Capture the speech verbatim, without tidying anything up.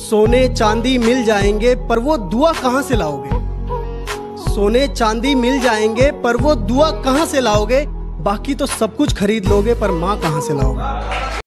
सोने चांदी मिल जाएंगे पर वो दुआ कहाँ से लाओगे। सोने चांदी मिल जाएंगे पर वो दुआ कहाँ से लाओगे। बाकी तो सब कुछ खरीद लोगे पर माँ कहाँ से लाओगे।